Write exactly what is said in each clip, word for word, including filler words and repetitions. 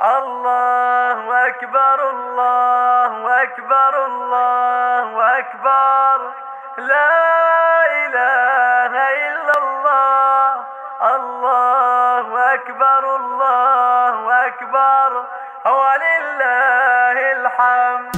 الله أكبر الله أكبر الله أكبر، لا إله إلا الله. الله أكبر الله أكبر ولله الحمد.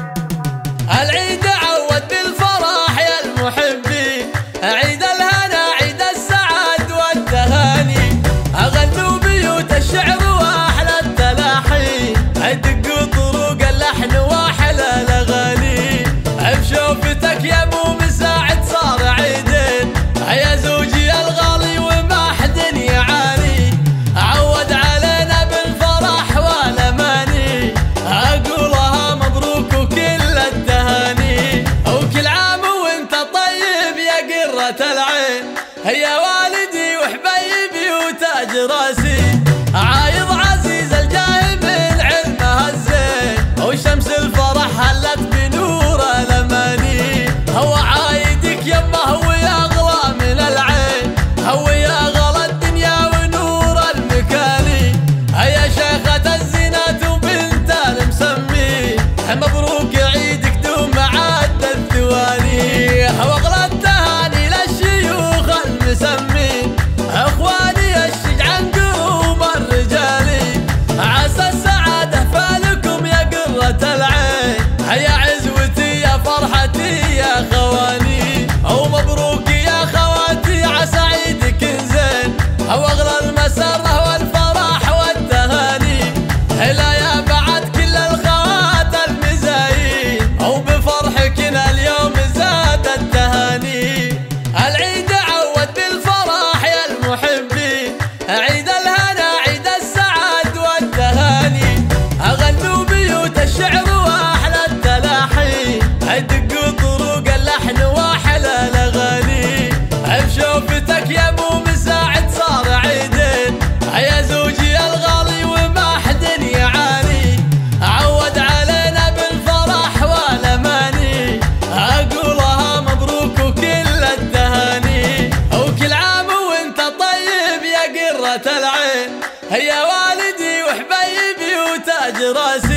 العيد عود بالفرح يا المحبين، عيد الهنا عيد السعد والتهاني، أغنوا بيوت الشعر واحلى التلاحين، دقوا طرق اللحن واحلى الاغاني، بشوفتك يا مو مساعد صار عيدين، يا زوجي الغالي وما حد يعاني، عود علينا بالفرح والاماني، اقولها مبروك وكل التهاني، وكل عام وانت طيب يا قرة العين، يا والدي وحبيبي وتاج راسي، عايض عزيز الجاه من علمها الزين، وشمس الفرح هلت بنور الاماني، هو عايدك يمه ويا اغلى من العين، هو يا غلا الدنيا ونور المكاني، يا شيخة الزينات وبنت المسمي، مبروك عيدك دوم عاد الثواني، واغلى التهاني للشيوخ المسمين، اخواني الشجعان قلوب الرجالي، عسى السعادة فالكم يا قرة العين، يا عزوتي يا فرحتي يا خواني، ومبروك يا خواتي عسى عيدك زين، واغلى المسرة والفرح والتهاني، هلا يا بعد كل الخوات المزايين، وبفرحكنا اليوم زاد التهاني. العيد عود بالفرح يا المحبين، عيد الهنا عيد السعد والتهاني، أغنوا بيوت الشعر واحلى التلاحين، دقوا طرق اللحن واحلى الاغاني، بشوفتك يا مو مساعد صار عيدين، يا زوجي الغالي وما حد يعاني، عود علينا بالفرح والاماني، اقولها مبروك وكل التهاني، وكل عام وانت طيب يا قرة العين، يا والدي وحبيبي وتاج راسي.